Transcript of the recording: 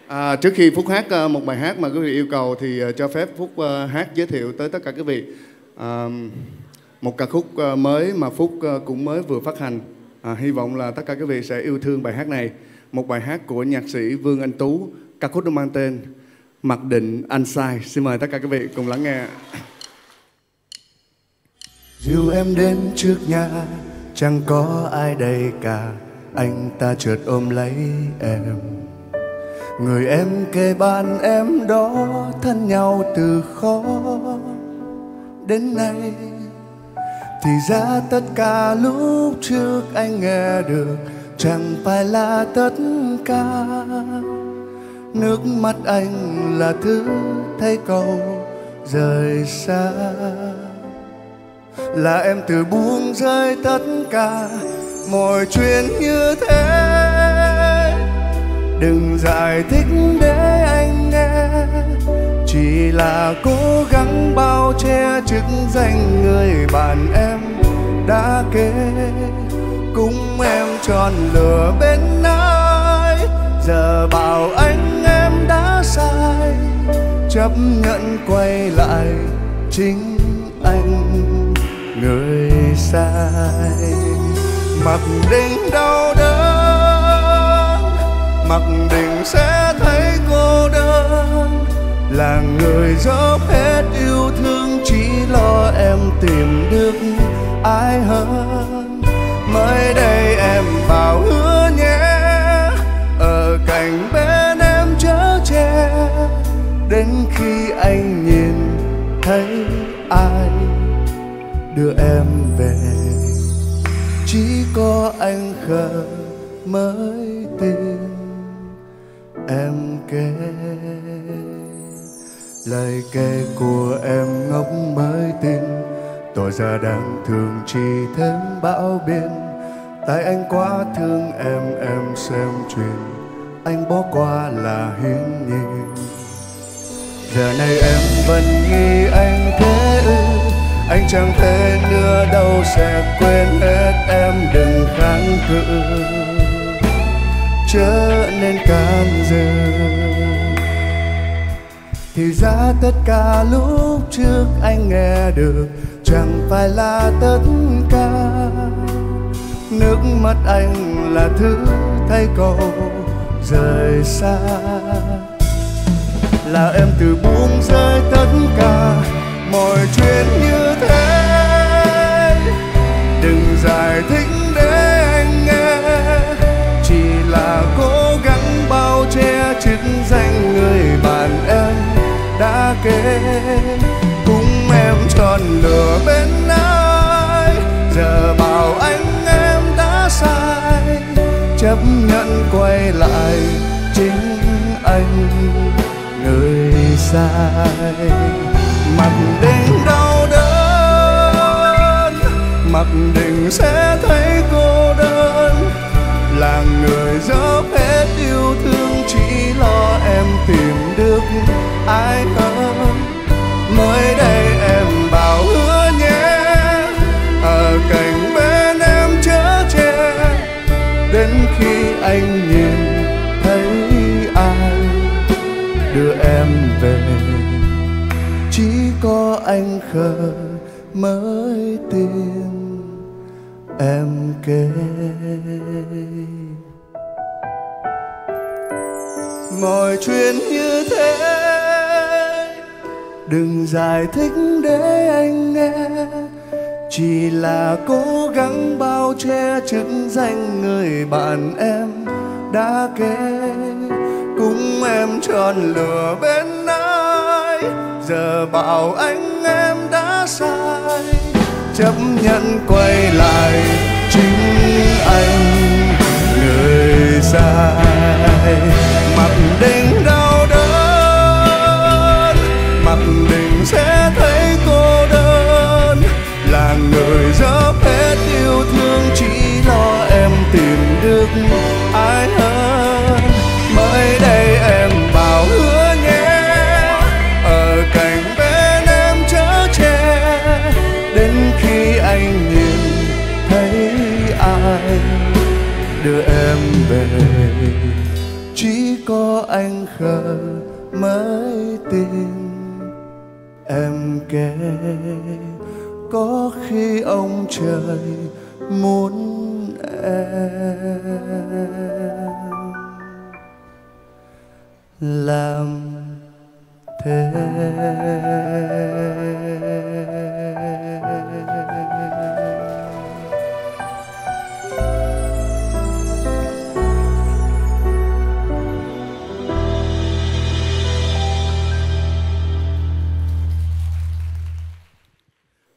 Trước khi Phúc hát một bài hát mà quý vị yêu cầu thì cho phép Phúc hát giới thiệu tới tất cả quý vị một ca khúc mới mà Phúc cũng mới vừa phát hành. Hy vọng là tất cả quý vị sẽ yêu thương bài hát này. Một bài hát của nhạc sĩ Vương Anh Tú, ca khúc nó mang tên Mặc Định Anh Sai. Xin mời tất cả quý vị cùng lắng nghe. Dìu em đến trước nhà, chẳng có ai đây cả, anh ta chợt ôm lấy em. Người em kề bên em đó, thân nhau từ khó đến nay. Thì ra tất cả lúc trước anh nghe được chẳng phải là tất cả. Nước mắt anh là thứ thay cầu rời xa. Là em từ buông rơi tất cả mọi chuyện như thế. Đừng giải thích để anh nghe, chỉ là cố gắng bao che chức danh người bạn em đã kể. Cùng em tròn lửa bên ai, giờ bảo anh em đã sai. Chấp nhận quay lại chính anh người sai. Mặc định đau đớn, mặc định sẽ thấy cô đơn. Là người dốc hết yêu thương, chỉ lo em tìm được ai hơn. Mới đây em bảo hứa nhé, ở cạnh bên em chở che. Đến khi anh nhìn thấy ai đưa em về, chỉ có anh khờ mới tin em kể. Lời kể của em ngốc mới tin, tỏ ra đang thương chỉ thêm bão biên. Tại anh quá thương em xem truyền, anh bỏ qua là hiển nhiên. Giờ này em vẫn nghĩ anh thế ư, anh chẳng thể nữa đâu sẽ quên hết em. Đừng kháng cự, chớ nên can dự. Thì ra tất cả lúc trước anh nghe được chẳng phải là tất cả. Nước mắt anh là thứ thay cầu rời xa. Là em từ buông rơi tất cả mọi chuyện như thế. Đừng giải thích để anh nghe, chỉ là cố gắng bao che chức danh người bạn em đã kể. Cùng em tròn lửa bên ai, giờ bảo anh em đã sai. Chấp nhận quay lại chính anh người sai. Mặc định đau đớn, mặc định sẽ thấy cô đơn. Là người dốc hết yêu thương, chỉ lo em tìm được ai hơn. Mới đây em bảo hứa nhé, ở cạnh bên em chở che. Đến khi anh nhìn thấy ai đưa em về, chỉ có anh khờ mới tin em kể. Mọi chuyện như thế, đừng giải thích để anh nghe, chỉ là cố gắng bao che chức danh người bạn em đã kể. Cùng em tròn lửa bên ai, giờ bảo anh em đã sai. Chấp nhận quay lại chính anh người sai. Mặc định đau đớn, mặc định sẽ thấy cô đơn. Là người dốc hết yêu thương, chỉ lo em tìm được ai hơn. Mới đây em bảo hứa nhé, ở cạnh bên em chở che. Đến khi anh nhìn thấy ai đưa em về, chỉ có anh khờ mới tin. Em kể có khi ông trời muốn em làm thế.